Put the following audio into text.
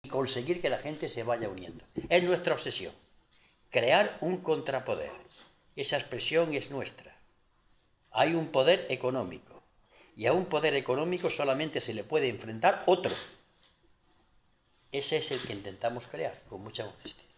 conseguir que la gente se vaya uniendo. Es nuestra obsesión. Crear un contrapoder. Esa expresión es nuestra. Hay un poder económico. Y a un poder económico solamente se le puede enfrentar otro. Ese es el que intentamos crear, con mucha modestia.